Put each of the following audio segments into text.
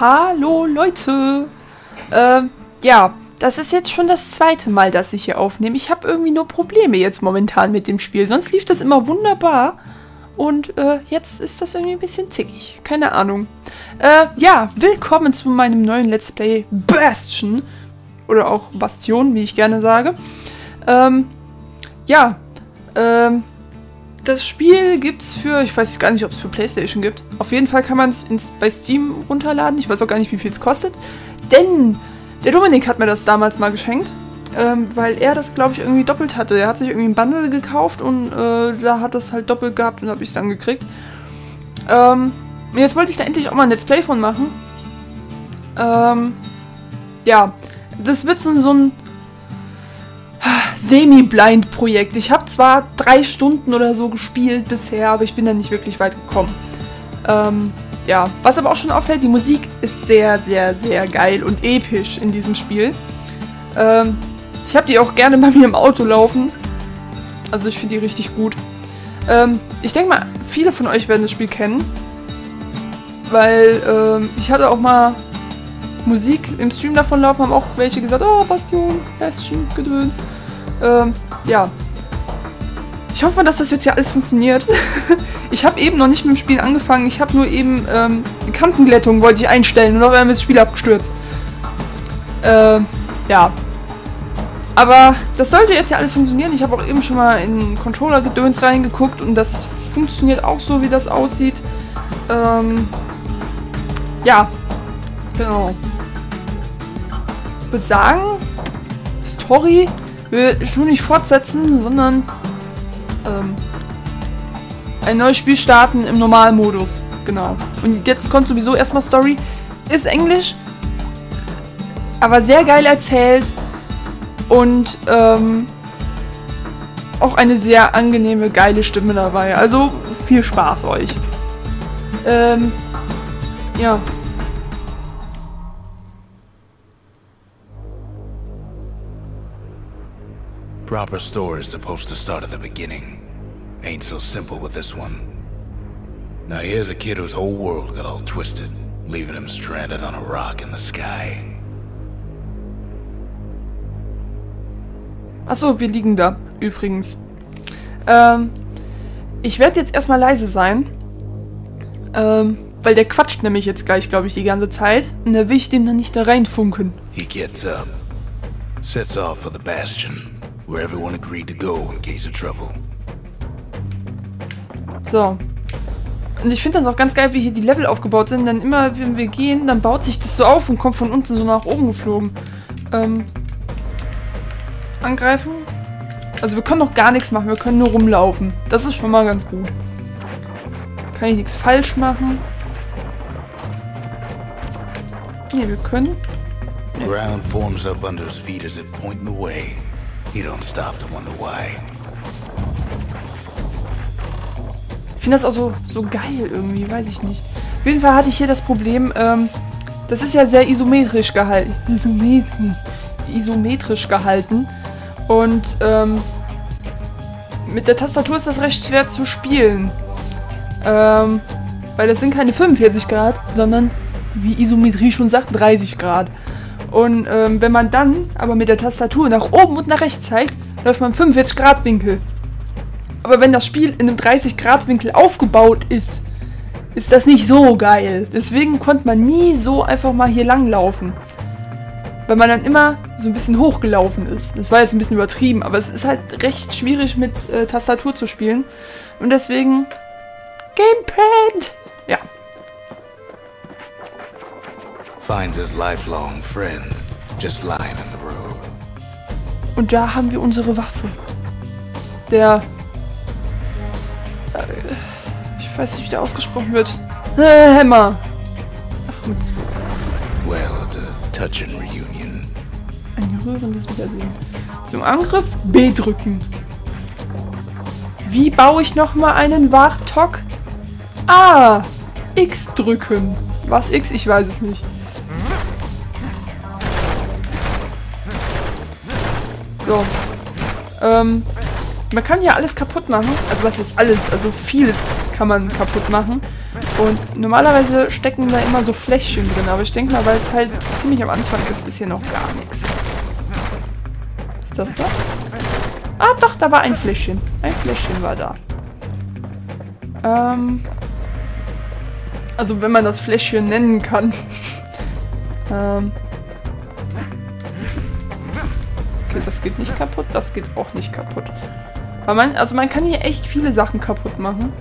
Hallo Leute! Ja, das ist jetzt schon das zweite Mal, dass ich hier aufnehme. Ich habe irgendwie nur Probleme jetzt momentan mit dem Spiel. Sonst lief das immer wunderbar. Und jetzt ist das irgendwie ein bisschen zickig. Keine Ahnung. Ja, willkommen zu meinem neuen Let's Play Bastion. Oder auch Bastion, wie ich gerne sage. Ja, das Spiel gibt's für, ich weiß gar nicht, ob es für PlayStation gibt. Auf jeden Fall kann man es bei Steam runterladen. Ich weiß auch gar nicht, wie viel es kostet. Denn der Dominik hat mir das damals mal geschenkt, weil er das, glaube ich, irgendwie doppelt hatte. Er hat sich irgendwie ein Bundle gekauft und da hat das halt doppelt gehabt und habe ich es dann gekriegt. Jetzt wollte ich da endlich auch mal ein Let's Play von machen. Ja, das wird so ein Semi-Blind-Projekt. Ich habe zwar 3 Stunden oder so gespielt bisher, aber ich bin da nicht wirklich weit gekommen. Ja, was aber auch schon auffällt, die Musik ist sehr, sehr, sehr geil und episch in diesem Spiel. Ich habe die auch gerne bei mir im Auto laufen. Also ich finde die richtig gut. Ich denke mal, viele von euch werden das Spiel kennen. Weil ich hatte auch mal Musik im Stream davon laufen, haben auch welche gesagt, oh, Bastion, Gedöns. Ja. Ich hoffe, dass das jetzt hier alles funktioniert. Ich habe eben noch nicht mit dem Spiel angefangen. Ich habe nur eben die Kantenglättung wollte ich einstellen und auf einmal ist das Spiel abgestürzt. Ja. Aber das sollte jetzt ja alles funktionieren. Ich habe auch eben schon mal in Controller-Gedöns reingeguckt und das funktioniert auch so, wie das aussieht. Ja. Genau. Ich würde sagen, Story will ich nur nicht fortsetzen, sondern ein neues Spiel starten im Normalmodus. Genau. Und jetzt kommt sowieso erstmal Story. Ist Englisch, aber sehr geil erzählt und auch eine sehr angenehme, geile Stimme dabei. Also viel Spaß euch. Ja. Proper story is supposed to start at the beginning. Ain't so simple with this one. Now here's a kid whose whole world got all twisted, leaving him stranded on a rock in the sky. Achso, wir liegen da, übrigens. Ich werde jetzt erstmal leise sein. Weil der quatscht nämlich jetzt gleich, glaube ich, die ganze Zeit. Und da will ich dem dann nicht da reinfunken. He gets up, sets off for the Bastion, where everyone agreed to go in case of trouble. So. Und ich finde das auch ganz geil, wie hier die Level aufgebaut sind. Denn immer, wenn wir gehen, dann baut sich das so auf und kommt von unten so nach oben geflogen. Angreifen. Also wir können noch gar nichts machen, wir können nur rumlaufen. Das ist schon mal ganz gut. Kann ich nichts falsch machen. Ne, wir können... Nee. Ground forms up under his feet as it pointing the way. He don't stop to wonder why. Ich finde das auch so geil irgendwie, weiß ich nicht. Auf jeden Fall hatte ich hier das Problem, das ist ja sehr isometrisch gehalten. Isometrisch gehalten. Und mit der Tastatur ist das recht schwer zu spielen. Weil das sind keine 45 Grad, sondern, wie Isometrie schon sagt, 30 Grad. Und wenn man dann aber mit der Tastatur nach oben und nach rechts zeigt, läuft man im 45 Grad Winkel. Aber wenn das Spiel in einem 30 Grad Winkel aufgebaut ist, ist das nicht so geil. Deswegen konnte man nie so einfach mal hier lang laufen. Weil man dann immer so ein bisschen hochgelaufen ist. Das war jetzt ein bisschen übertrieben, aber es ist halt recht schwierig mit Tastatur zu spielen. Und deswegen Gamepad! Ja. Finds his lifelong friend just lying in the road. Und da haben wir unsere Waffe. Der... ich weiß nicht, wie der ausgesprochen wird. Hammer. Ach, Well, it's a touching reunion. ein rührendes Wiedersehen. Zum Angriff B drücken. Wie baue ich nochmal einen Warthog? A! X drücken. Was X? Ich weiß es nicht. So. Man kann hier alles kaputt machen. Also was ist alles? Also vieles kann man kaputt machen. Und normalerweise stecken da immer so Fläschchen drin, aber ich denke mal, weil es halt ziemlich am Anfang ist, ist hier noch gar nichts. Was ist das da? Ah, doch, da war ein Fläschchen. Ein Fläschchen war da. Also wenn man das Fläschchen nennen kann. Okay, das geht nicht kaputt, das geht auch nicht kaputt. Aber man kann hier echt viele Sachen kaputt machen.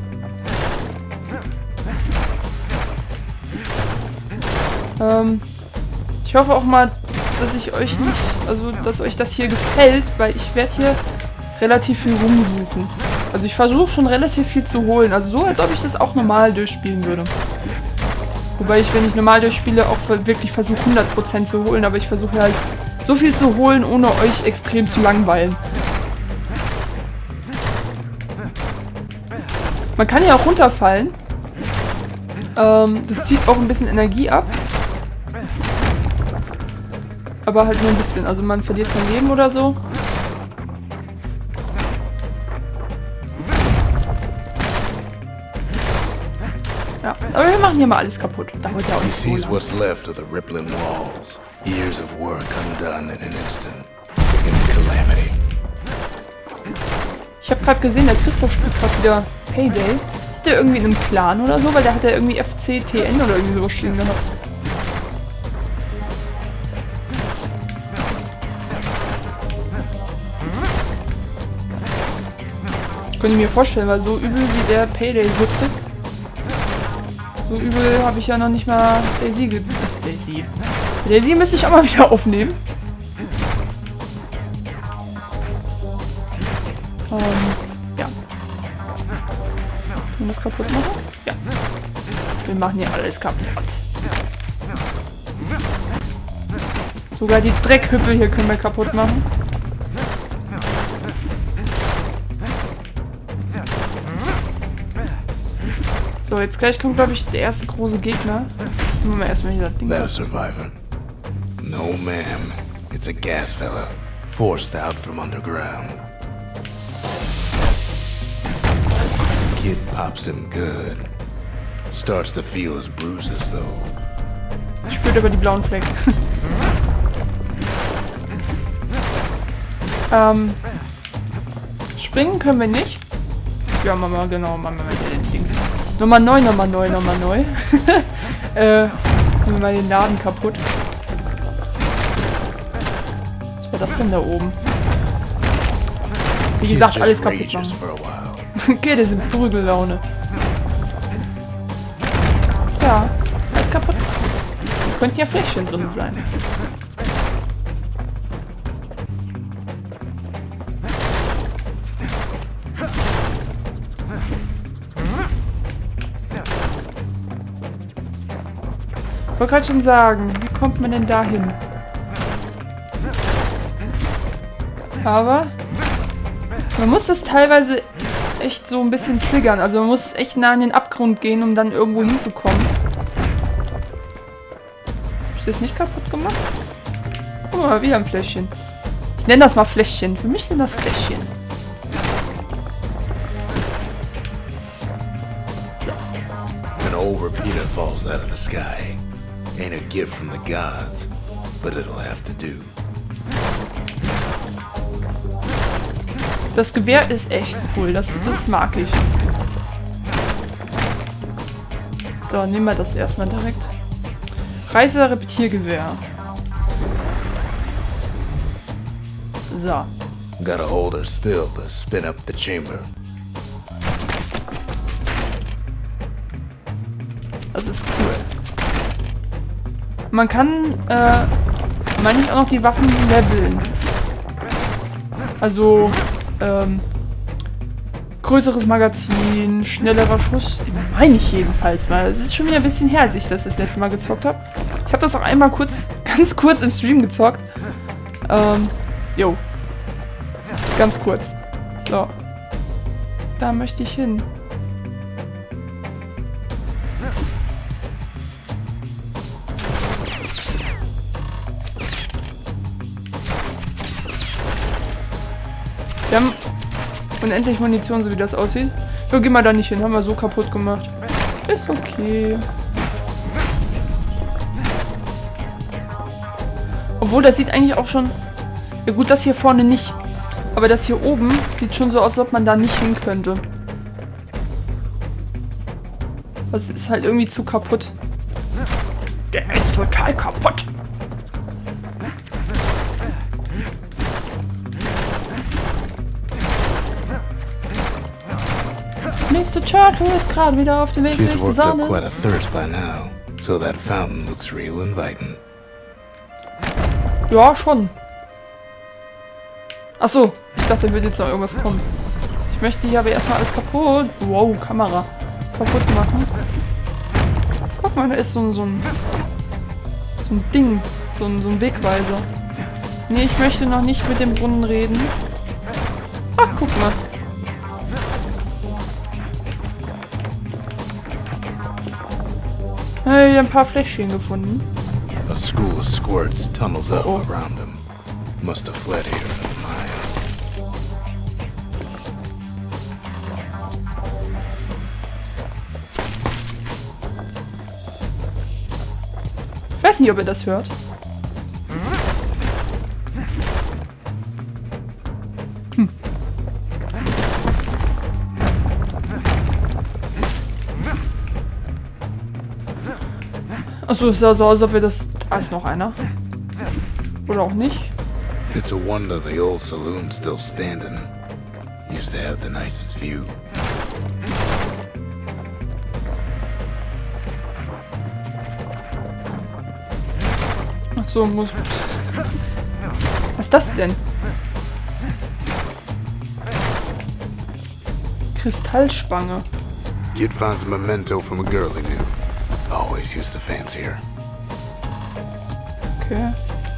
Ich hoffe auch mal, dass ich euch nicht, also dass euch das hier gefällt, weil ich werde hier relativ viel rumsuchen. Also ich versuche schon relativ viel zu holen, also so, als ob ich das auch normal durchspielen würde. Wobei ich, wenn ich normal durchspiele, auch wirklich versuche 100% zu holen, aber ich versuche halt so viel zu holen, ohne euch extrem zu langweilen. Man kann ja auch runterfallen. Das zieht auch ein bisschen Energie ab. Aber halt nur ein bisschen. Also man verliert kein Leben oder so. Ja, aber wir machen hier mal alles kaputt. Dauert ja auch nicht so lange. What's left of the rippling walls. Years of work undone in an instant. In the calamity. Ich habe gerade gesehen, der Christoph spielt gerade wieder Payday. Ist der irgendwie in einem Clan oder so? Weil der hat ja irgendwie FCTN oder irgendwie sowas stehen gehabt. Könnte ich mir vorstellen, weil so übel wie der Payday suchtet. So übel habe ich ja noch nicht mal Daisy Daisy müsste ich auch mal wieder aufnehmen. Ja. Können wir das kaputt machen? Ja. Wir machen hier alles kaputt. Sogar die Dreckhüppel hier können wir kaputt machen. So, jetzt gleich kommt, glaube ich, der erste große Gegner. Machen wir erstmal hier das Ding. That a survivor? No, ma'am. It's a gas fella, forced out from underground. Kid pops him good. Starts to feel his bruises, though. Spürt aber die blauen Flecken. Springen können wir nicht. Ja, Mama, genau, machen wir mal hier den Dings. Nummer neu. Machen wir mal den Laden kaputt. Was war das denn da oben? Wie gesagt, alles kaputt machen. Okay, das ist Prügellaune. Ja, alles kaputt. Könnten ja Fläschchen drin sein. Ich wollte gerade schon sagen, wie kommt man denn da hin? Aber man muss das teilweise echt so ein bisschen triggern. Also man muss echt nah an den Abgrund gehen, um dann irgendwo hinzukommen. Hab ich das nicht kaputt gemacht? Guck mal, wieder ein Fläschchen. Ich nenne das mal Fläschchen. Für mich sind das Fläschchen. An old repeater falls out of the sky. Ain't a gift from the gods, but it'll have to do. Das Gewehr ist echt cool, das mag ich. So, nehmen wir das erstmal direkt. Reißer-Repetiergewehr. So. Gotta hold her still to spin up the chamber. Das ist cool. Man kann, meine ich, auch noch die Waffen leveln. Also, größeres Magazin, schnellerer Schuss. Meine ich jedenfalls mal. Es ist schon wieder ein bisschen her, als ich das letzte Mal gezockt habe. Ich habe das auch einmal ganz kurz im Stream gezockt. Jo. Ganz kurz. So. Da möchte ich hin. Wir haben unendlich Munition, so wie das aussieht. So, geh mal da nicht hin. Haben wir so kaputt gemacht. Ist okay. Obwohl, das sieht eigentlich auch schon... Ja gut, das hier vorne nicht. Aber das hier oben sieht schon so aus, als ob man da nicht hin könnte. Das ist halt irgendwie zu kaputt. Der ist total kaputt. Mr. Turtle ist gerade wieder auf dem Weg She's durch die worked up Sonne. quite a thirst by now, so that fountain looks real inviting. Ja, schon. Achso, ich dachte, da würde jetzt noch irgendwas kommen. Ich möchte hier aber erstmal alles kaputt. Wow, Kamera. Kaputt machen. Guck mal, da ist so ein Ding. So ein Wegweiser. Nee, ich möchte noch nicht mit dem Brunnen reden. Ach, guck mal. Hey, ein paar Fläschchen gefunden. A school of squirts tunnels up Oh. around him. Must have fled here from the mines. Ich weiß nicht, ob ihr das hört. Achso, es sah so aus, als ob wir das... Da ist noch einer. Oder auch nicht. It's a wonder the old saloon's still standing. Used to have the nicest view. Achso, muss... Was ist das denn? Kristallspange. Kid finds a memento from a girl he knew. Always used to fancy her. Okay.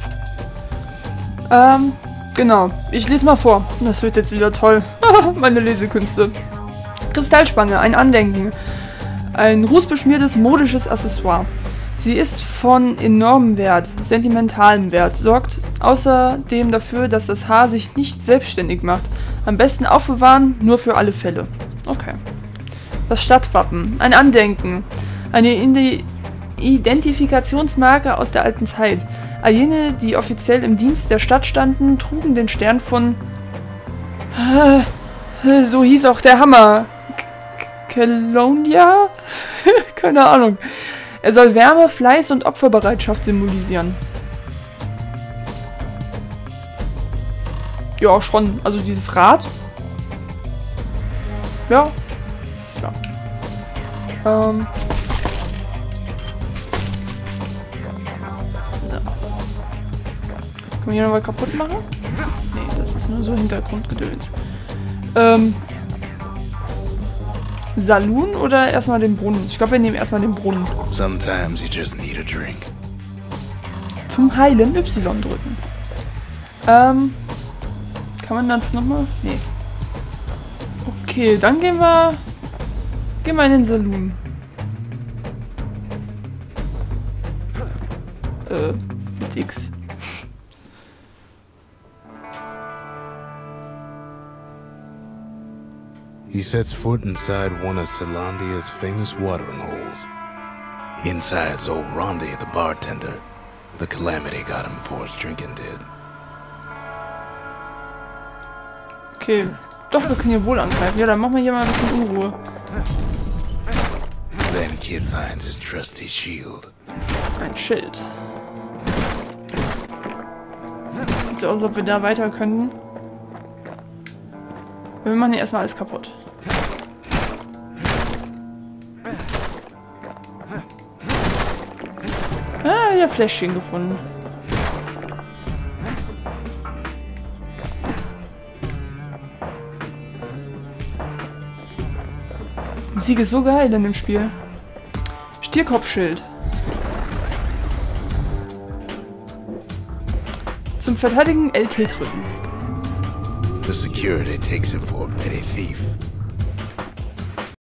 Genau. Ich lese mal vor. Das wird jetzt wieder toll. Meine Lesekünste. Kristallspange, ein Andenken. Ein rußbeschmiertes modisches Accessoire. Sie ist von enormem Wert, sentimentalem Wert, sorgt außerdem dafür, dass das Haar sich nicht selbstständig macht. Am besten aufbewahren, nur für alle Fälle. Okay. Das Stadtwappen, ein Andenken. Eine Identifikationsmarke aus der alten Zeit. All jene, die offiziell im Dienst der Stadt standen, trugen den Stern von... So hieß auch der Hammer. Kelonia? Keine Ahnung. Er soll Wärme, Fleiß und Opferbereitschaft symbolisieren. Ja, schon. Also dieses Rad. Ja. Ja. Können wir hier noch mal kaputt machen? Nee, das ist nur so Hintergrundgedöns. Saloon oder erstmal den Brunnen? Ich glaube, wir nehmen erstmal den Brunnen. Sometimes you just need a drink. Zum Heilen Y drücken. Kann man das nochmal? Nee. Okay, dann gehen wir in den Saloon. Mit X. He sets foot inside one of Celandia's famous watering holes. Inside's old Rondi, the bartender. The calamity got him before his drinking did. Okay. Doch, wir können hier wohl angreifen. Ja, dann machen wir hier mal ein bisschen Unruhe. Then Kid finds his trusty shield. Ein Schild. Sieht so aus, als ob wir da weiter können. Wir machen hier erstmal alles kaputt. Ah, wieder Fläschchen gefunden. Musik ist so geil in dem Spiel. Stierkopfschild. Zum Verteidigen LT drücken. The security takes him for a petty thief.